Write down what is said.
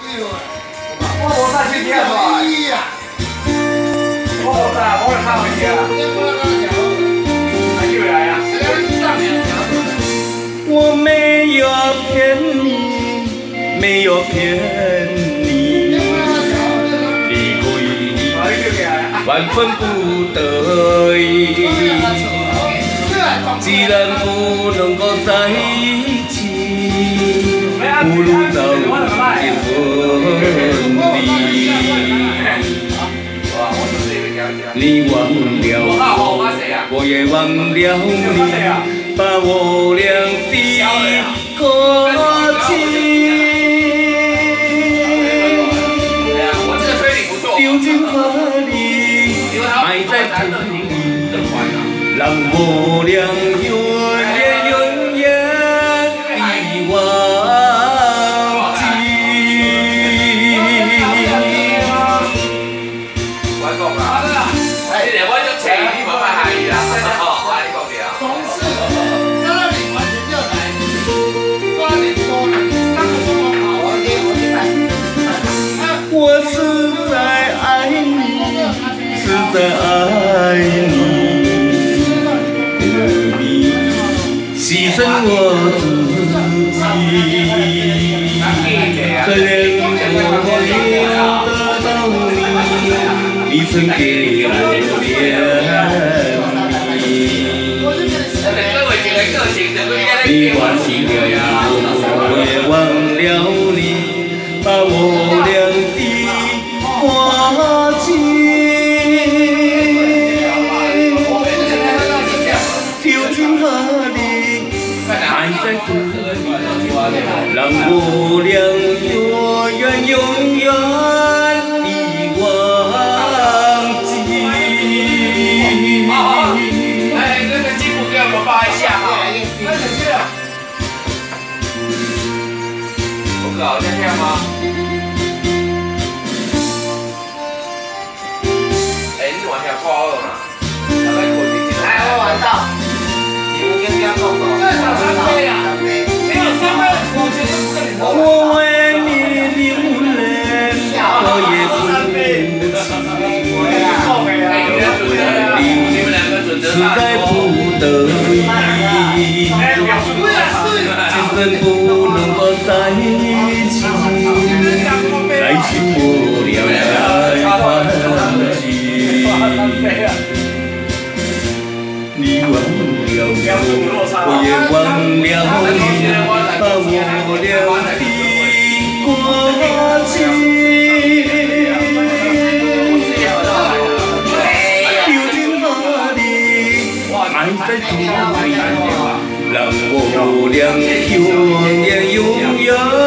我无啥去听出来。我无啥，我来拍回去啊。还又来啊！ 我没有骗你，没有骗你，离开万分不得已。既然不能够在一起，不如早点分离。你忘了我，我也忘了你，把我俩的过去丢进河里，埋在土里，让我俩永远遗忘记。 我讲啦，你哋我就情你冇乜係啦，哦，你講啲啊。同事，剛剛你完全就來，我你說了，他們說我好，我明白。 我是在愛你，是在愛你。牺牲我自己，可怜我得到你，你曾給我憐憫，你忘記了我，我也忘了你，把我倆的過去丟進河裡。埋在土裡，讓我倆永遠遺忘記。 哎，那個吉普給我們發一下哈。我搞這樣嗎？哎，你玩下花了嘛？大概過幾天？哎，我玩到。 我為你流淚，我也不實在不得已，今生不能夠在一起，來去我倆再團聚。你忘了我，我也忘了你，把我倆的過去丟進河裡，埋在土裡，讓我倆永遠永遠。